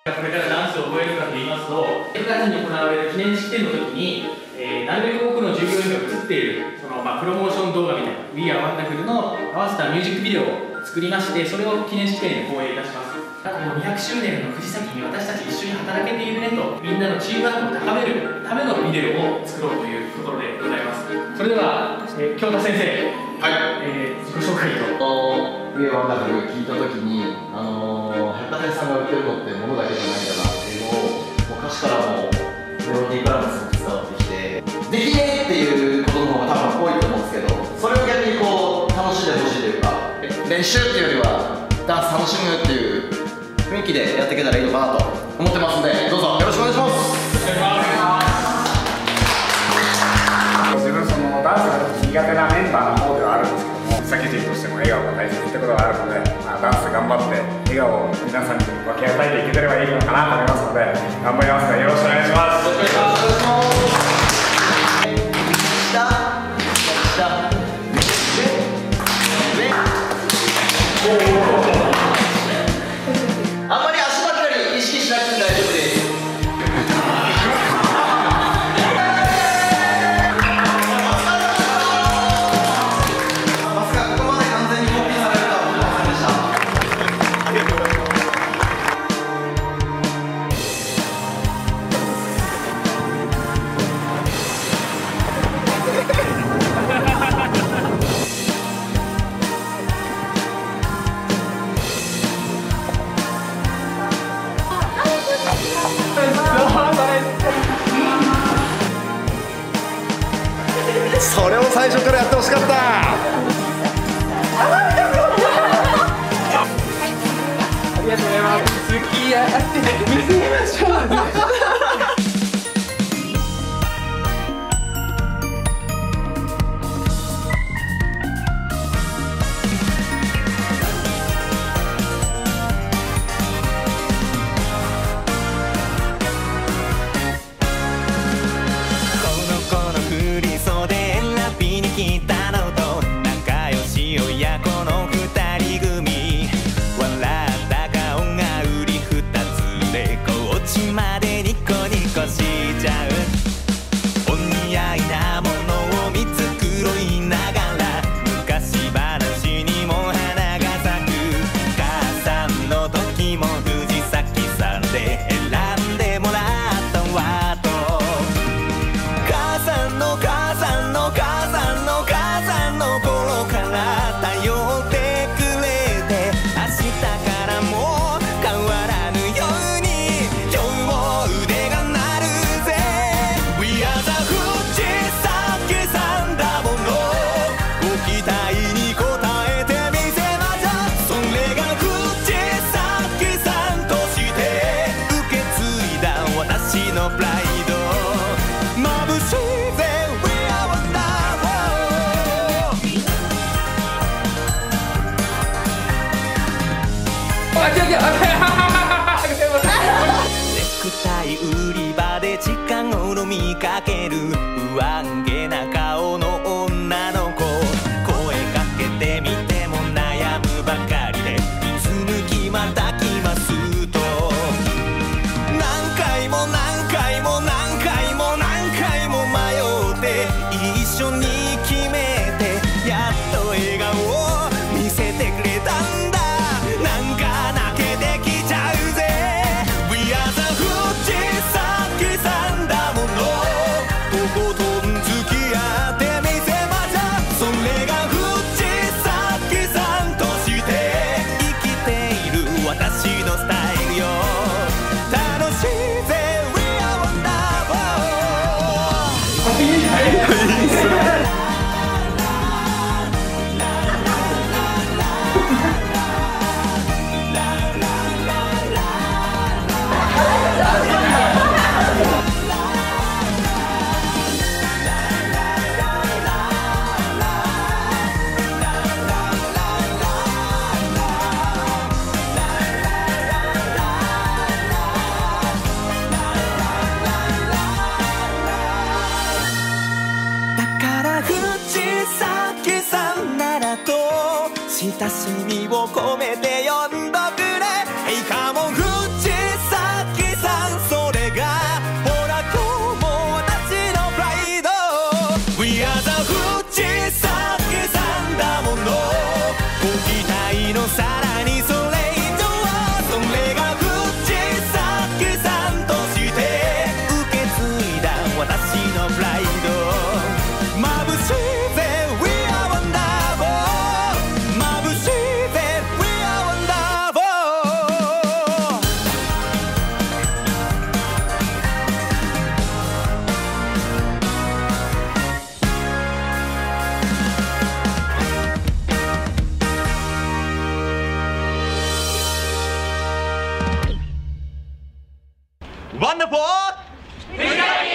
これからダンスを覚えるかと言いますと、9月に行われる記念式典の時に、なるべく多くの従業員が映っているプロモーション動画みたいな We Are Wonderful の合わせたミュージックビデオを作りまして、それを記念式典で放映いたします。200周年の藤崎に私たち一緒に働けているねと、みんなのチームワークを高めるためのビデオを作ろうというところでございます。それでは、京太先生、はい、自己紹介と。 We Are Wonderful聞いたときに、八田さんが売ってるのって物だけじゃないんだなっていうのを、もう歌詞からもメロディーからもすごく伝わってきて、できねえっていうことの方が多分多いと思うんですけど、それを逆にこう楽しんでほしいというか、練習っていうよりはダンス楽しむっていう雰囲気でやっていけたらいいのかなと思ってますので、どうぞよろしくお願いします。 自分ダンスが苦手なメンバーの方ではあるんですけども、先人としても笑顔が大切ってことがあるので、ダンス頑張って笑顔を皆さんに分け与えていければいいのかなと思いますので、頑張りますのでよろしくお願いします。 あんまり足ばっかり意識しなくて大丈夫です。 それを最初からやってほしかった。ありがとうございます。付き合って見せましょう。 来たのと仲良し親子の二人組、笑った顔が売り二つでこっちまでニコニコしちゃう。お似合いなものを見繕いながら昔話にも花が咲く。母さんの時も藤崎さんで選んでもらったわと、母さんの母さんの母さんの母さんの頃から頼ってくれて、明日からも変わらぬように今日も腕が鳴るぜ。 We are the 藤崎さんだもの、ご期待に応えてみせましょう。それが藤崎さんとして受け継いだ私のプライド。眩しいぜネクタイ売り場で近頃見かける不安げな顔の女の子、声かけてみても悩むばかりでいつ抜きまた来ますと、何回も何回も何回も何回も迷って一緒に決めてやっと笑顔を見せてくれたんだ。なんか泣けてきちゃうぜ。 We are the 藤崎さんだもの、とことん付き合ってみせましょう。それが藤崎さんとして生きている私のスタイルよ。楽しいぜ We are wonderful。親しみを込めて呼んどくれ。Hey come on 藤崎ワンダフォー